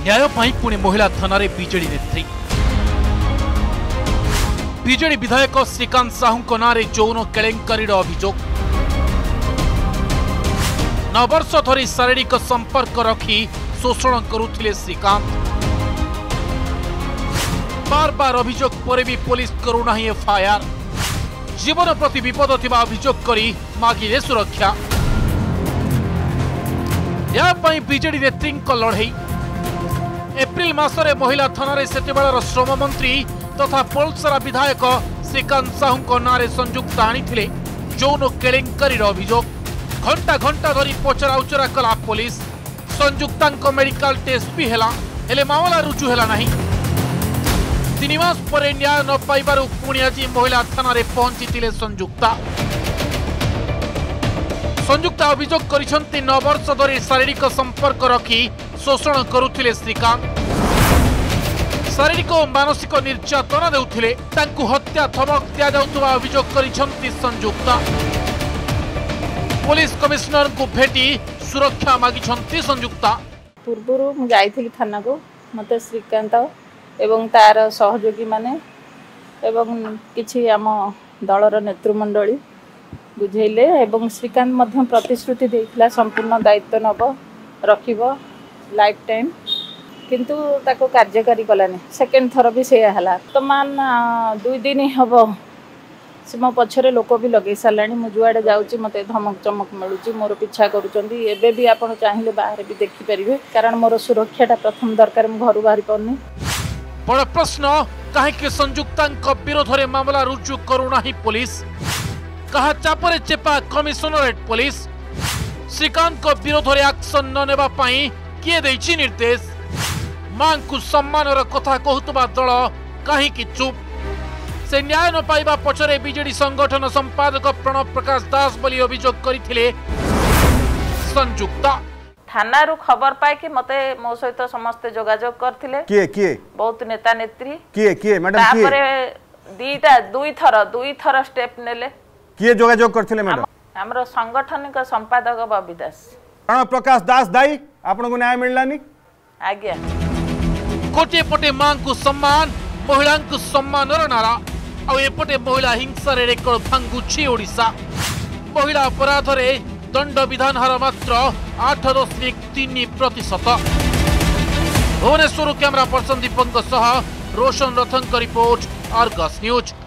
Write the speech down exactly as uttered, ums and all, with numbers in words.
न्याय पाई पुणे महिला थाना रे बीजेडी नेत्री बीजेडी विधायक श्रीकांत साहू नारे यौन केलेंकारी अभियोग नौ वर्ष धरी शारीरिक संपर्क रखी शोषण करुथिले श्रीकांत बार बार अभियोग पर भी पुलिस करूना एफआईआर जीवन प्रति विपद थिबा अभियोग करी मागिले सुरक्षा न्याय पाई बीजेडी नेत्री लड़ई एप्रिल मासरे महिला थाना सेतेबेलर श्रम मंत्री तथा पोलसरा विधायक श्रीकांत साहू नारे संयुक्त आनी यौन केलेंकारी अभियोग घंटा घंटा धरी पचरा उचरा कला पुलिस संयुक्ता मेडिकल टेस्ट भी हैला हेले मामला रुजु हैला नहीं तीन मास पर न्याय न पाइबारु पुणी आज महिला थाना पहुंची संयुक्ता संयुक्ता अभियोग करिसंती नौ वर्ष धरी शारीरिक संपर्क रखी शोषण करुथिले श्रीकांत शारीरिक और मानसिक निर्यातना देउथिले तांकु हत्या धमक दिया जाउतबा अभियोग करिसंती संयुक्ता पुलिस कमिश्नर को भेटी सुरक्षा मागिसंती संयुक्ता पूर्वरु मु जाइथिली थाना को मते श्रीकांत एवं तार सहयोगी माने एवं किछि आम दलर नेतृमंडली बुझेले एवं श्रीकांत मध्य प्रतिश्रुति देइथिला संपूर्ण दायित्व नब रखिबो लाइफ टाइम किंतु ताको कार्यकारी कलानी सेकेंड थर भी से हला वर्तमान दुई दिन हबो से मो पछरे लोक भी लगे सालानी मु जुआडे जाउची मते धमक चमक मिलुची मोर पिछा करूचंदी एबे भी आपण चाहिले बाहर भी देखि परिबे कारण मोर सुरक्षाटा प्रथम दरकार मु घरु बाहर पड़नी बड़ प्रश्न काहे के संयुक्तांक विरोध रे मामला रुजु करूना ही पुलिस कहा चापरे चेपा कमिश्नरेट पुलिस श्रीकांत को विरोध रे एक्शन न नेबा पई किए दैछि निर्देश मां को सम्मानर कथा कहतबा दल कहीं की चुप से न्याय न पाइबा पछरे बीजेडी संगठन संपादक प्रणव प्रकाश दास बोली अभियोग करथिले संयुक्ता थाना रु खबर पाए कि मते मो सहित समस्त जोगाजोग करथिले किए किए बहुत नेता नेत्री किए किए मैडम किए तापरे दीटा दुई थर दुई थर स्टेप नेले किए जोगाजोग करथिले मैडम हमरो संगठनिक संपादक बबी दास प्रणव प्रकाश दास दाई आपन को न्याय मिललानी आज्ञा कोटे पटे मां को सम्मान महिला को सम्मान नारा आ एपटे महिला हिंसा रेकर्ड भांगुछि ओडिशा महिला अपराध रे दंड विधान हार मात्र आठ दशमिक तीन प्रतिशत भुवनेश्वर कैमरा पर्सन दीपक सह Roshan Rathan report Argus news.